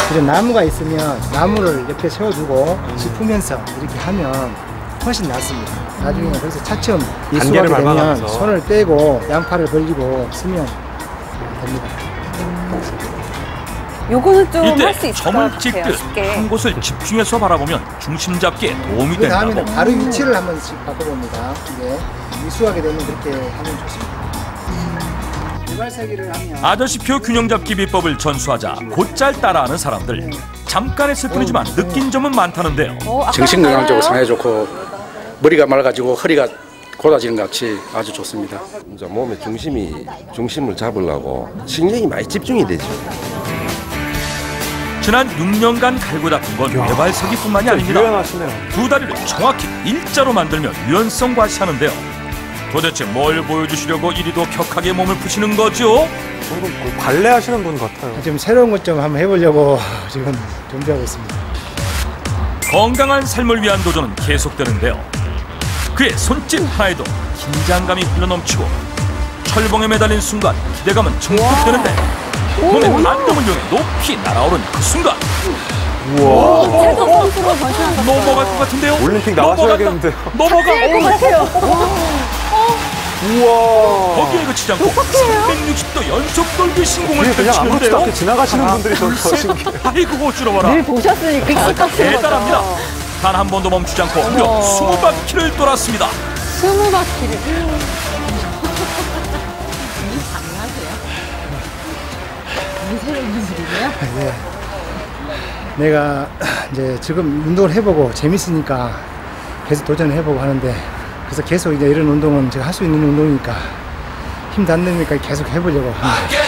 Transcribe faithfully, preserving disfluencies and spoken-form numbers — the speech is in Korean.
이런 나무가 있으면 나무를 옆에 세워두고 짚으면서 이렇게 하면 훨씬 낫습니다. 나중에 거기서 차츰 이수하게 되면 손을 떼고 양팔을 벌리고 쓰면 됩니다. 요거는 좀 할 수 이때 있을 것 점을 같아요. 찍듯 쉽게. 한 곳을 집중해서 바라보면 중심 잡기에 도움이 그 다음에는 된다고. 바로 위치를 한 번씩 바꿔봅니다. 이게 이수하게 되면 그렇게 하면 좋습니다. 두발세기를 하면 아저씨표 균형 잡기 비법을 전수하자 곧잘 따라하는 사람들. 잠깐 했을 뿐이지만 느낀 점은 많다는데요. 어, 정신 건강적으로 상당히 좋고 머리가 맑아지고 허리가 곧아지는 것 같이 아주 좋습니다. 이제 몸의 중심이 중심을 잡으려고 신경이 많이 집중이 되죠. 지난 육 년간 갈고 닦은 건 외발세기뿐만이 아닙니다. 유연하시네요. 두 다리를 정확히 일자로 만들며 유연성 과시하는데요. 도대체 뭘 보여주시려고 이리도 격하게 몸을 푸시는 거죠? 방금 발레하시는 분 같아요. 지금 새로운 것 좀 한번 해보려고 지금 준비하고 있습니다. 건강한 삶을 위한 도전은 계속되는데요. 그의 손짓 하나에도 긴장감이 흘러넘치고 철봉에 매달린 순간 기대감은 증폭되는데 몸의 반동을 이용해 높이 날아오른 그 순간 최고 선수로 변신한 것 같아요. 넘어갈 것 같은데요? 올림픽 나가셔야겠는데요. 넘어가! 것 같아요. 우와. 거기에 그치지 않고 삼백육십 도 연속 돌기 신공을 뒤에 그냥 아무렇지도 펼치는데요. 않게 지나가시는 분들이 더 신기해요. 아이고 줄어봐라. 늘 보셨으니까 익숙하신 대단합니다. 거죠. 단 한 번도 멈추지 않고 무려 스무 바퀴를 돌았습니다. 스무 바퀴를. 내가 이제 지금 운동을 해보고 재밌으니까 계속 도전을 해보고 하는데 그래서 계속 이제 이런 운동은 제가 할 수 있는 운동이니까 힘 닿는 데까지 계속 해보려고 합니다.